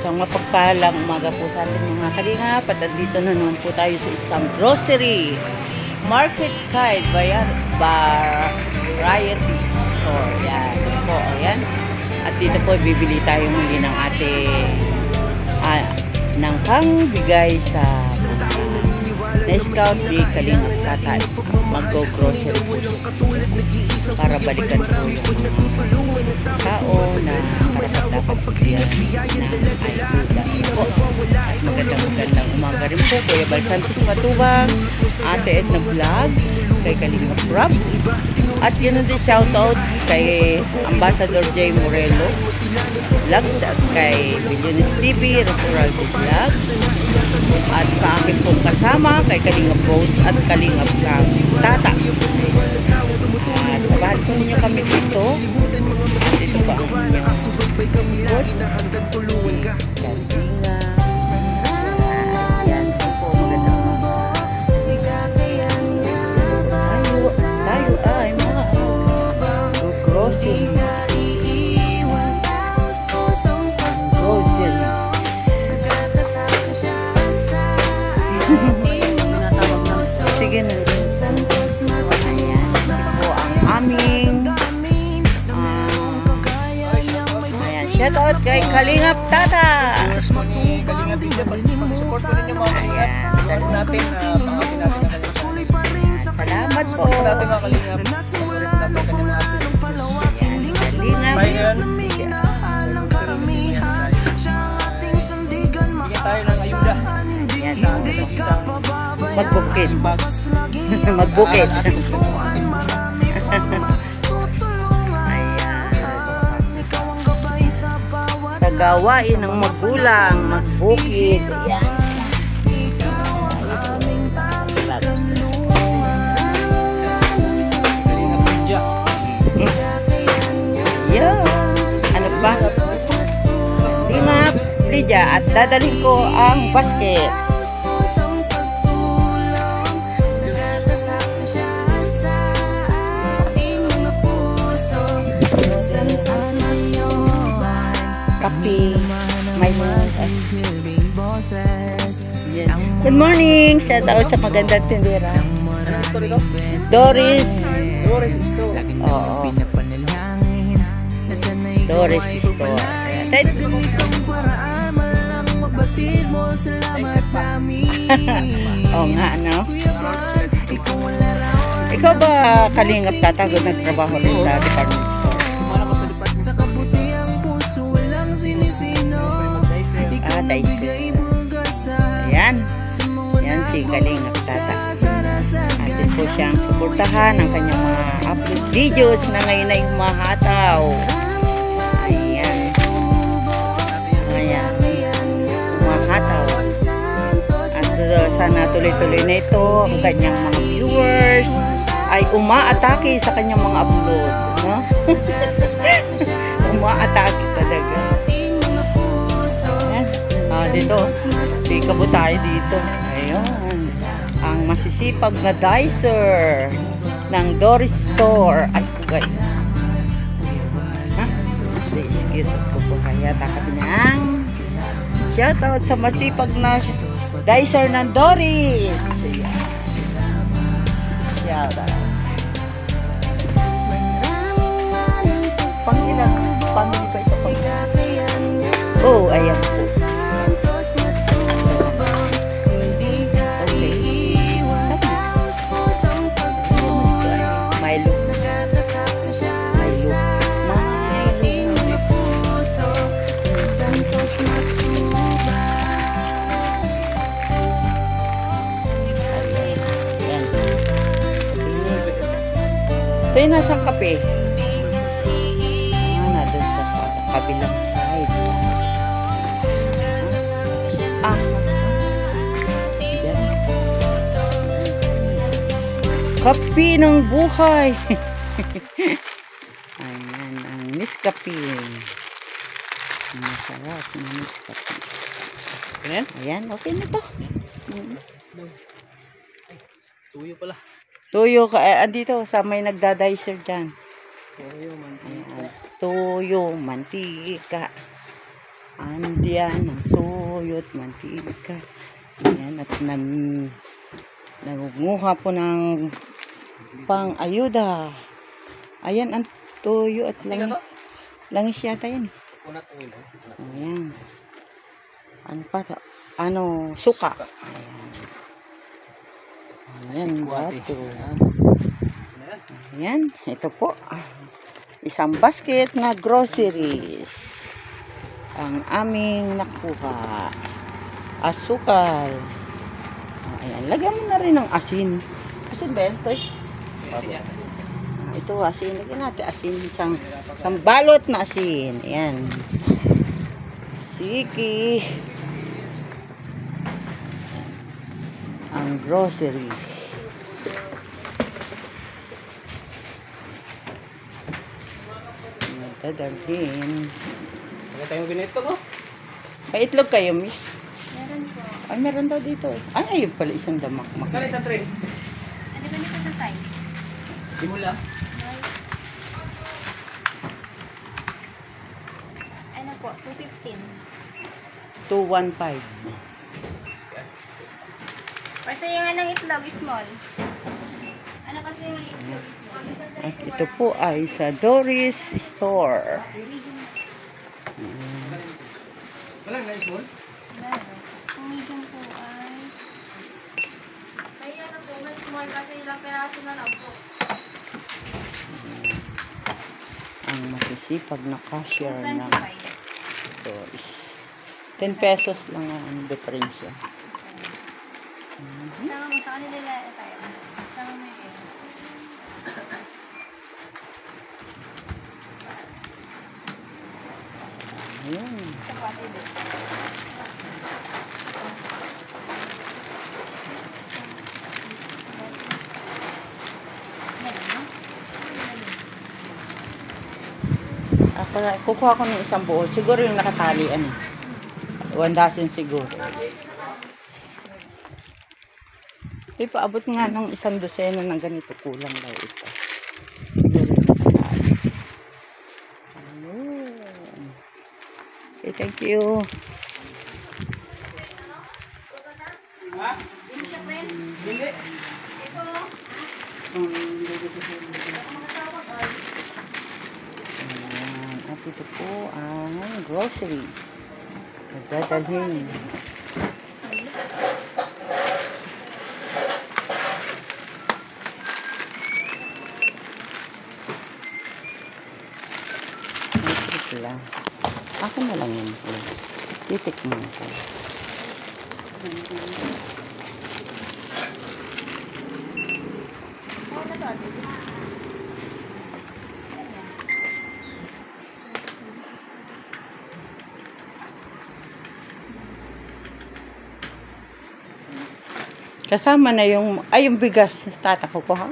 Isang mapagpalang umaga po sa atin mga kalingap. At dito na naman po tayo sa isang grocery market side variety store. Yan po, ayan. At dito po bibili tayo muli ng ating ng pangbigay sa na-scout di Kalingap Tatay. Mag-go-grocery po para balikan po yung tao na dapat bigyan ng ayuda po. Magandang umaga rin po Kuya Balsantos Matubang, Ate Edna Vlog, kay Kalingap Rob, at yun din shoutout kay Ambassador J. Morelo Vlogs at kay Billiones TV, Referral Vlog, at sa akin pong kasama kay Kalingap Rose at Kalingap Tata. At sabahan po niyo kami dito. Dito pa ang tayo ay mga grocery. Sige na rin. Ayan. Ito ang aming ayan. Shout out kay Kalingap Tata. Support po ninyo mga kalingap. Support natin. Pangapin natin ang kalingap. Salamat po. Support natin mga kalingap. Support natin ang kalingap. Kalingap. Bigyan tayo ng ayuda. Magbukid. Magbukid. Sa gawain ng magulang, magbukid. Ayan. Ano ba? Kalingap Lydia at dadalhin ko ang basket. Kape, may yes. Good morning! Shout out sa magandang tindera. Doris. Oo. Doris Store. Oo nga, ano? Ikaw ba Kalingap Tata nagtrabaho rin sa department store? Ayan. Yan si Kalingap Tata. Atin po siyang suportahan ang kanyang mga upload videos na ngayon ay humahataw. Ayan. Ayan. Humahataw. At sana tuloy-tuloy na ito ang kanyang mga viewers ay umaatake sa kanyang mga upload. No? Umaatake talaga. Dito, di kabo tayo dito. Ayun. Ang masisipag na dicer ng Doris Store. Ay, kugay. Ha? Excuse ko po kaya takabi ng shoutout sa masipag na dicer ng Doris. Shoutout. Pangilan, family ba ito? Oh, ayan po. Ito yung nasang kape. Na doon sa kabilang side. Kape ng buhay. Ayan, ang Nescafe. Masarap na Nescafe. Ayan? Ayan, okay na to. Tuyo pala. Tuyo ka, andito sa may nagdadicer dyan. Toyo, mantika. Toyo, mantika. Andiyan ang tuyo at mantika. Ayan, at nangunguha po ng pang-ayuda. Ayan ang tuyo at langis yata yan. Ayan. Ano pa to? Ano, suka. Ayan, bato. Ayan, ito po. Isang basket na groceries. Ang aming nakuha. Asukal. Ayan, lagyan mo na rin ng asin. Asin ba yan, Toy? Ito, asin. Lagyan natin asin. Isang balot na asin. Ayan. Siki. Ang grocery. Dadalhin. Wala tayong binito, no? May itlog kayo, miss? Meron po. Ay, meron daw dito. Ay, ayun pala, isang damak-mak. Kali sa train. Ano ba nito sa size? Simula. Ano po? 215. 215. Kasi yung anong itlog, small. Ano kasi yung itlog, small? At ito po ay sa Doris Store. Walang na small? Meron. Yung medium po ay... Kaya na po, may small kasi ilang peraso na lang po. Ang masisipag na cashier ng 25. Doris. 10 pesos lang ang diferensya. Sama mo sa kanila tayo. Sama mo yung Ayan. Ito po ate din. Meron, no? Kukuha ko ng isang buo. Siguro yung nakatalian. 1 dozen siguro. Paabot nga ng 1 dosena ng ganito. Kulang daw ito. Siguro yung nakatali. Ayun. Okay, thank you. Ha? Hindi. Ayan. At ito po ang groceries. Nagdadalhin. Lang. Ako na lang yun. Titikman ko. Kasama na yung, ay yung bigas tatako ko ha?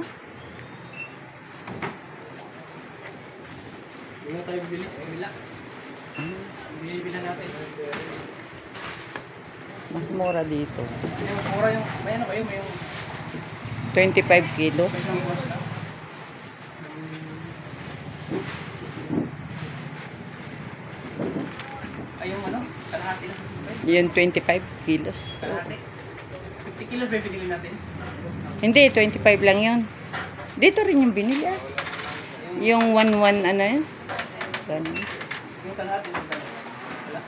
Hindi na tayo bibili sa kabila. Bibili natin. Mas mura dito. Yung mura yung, may ano kayo, may yung 25 kilos. isang boss lang. Ay, yung ano, kalahati lang. Yun 25 kilos. Kalahati. 50 kilos ba yung binili natin? Hindi, 25 lang yun. Dito rin yung binili ah. Yung 1-1 ano yun? Ganun. Yung kalahati lang tayo. Wala.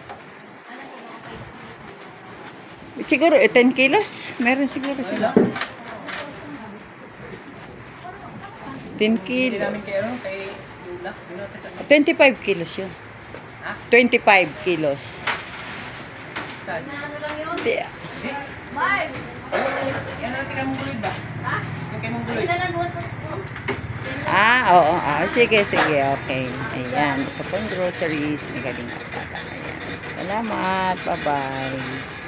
Siguro 10 kilos. Meron siguro sila. 10 Hindi kilos. namin kayo, kay Lula. 25 kilos yun. Ha? 25 kilos. Saan? Ano lang yun? Hindi. Bye! Yan natin kay Mongoloid ba? Ha? Yung kay Ay, Mongoloid. sila lang po. Oo. Sige. Okay. Ayan. Ito po yung groceries. Magaling ka pala. Ayan. Salamat. Bye-bye.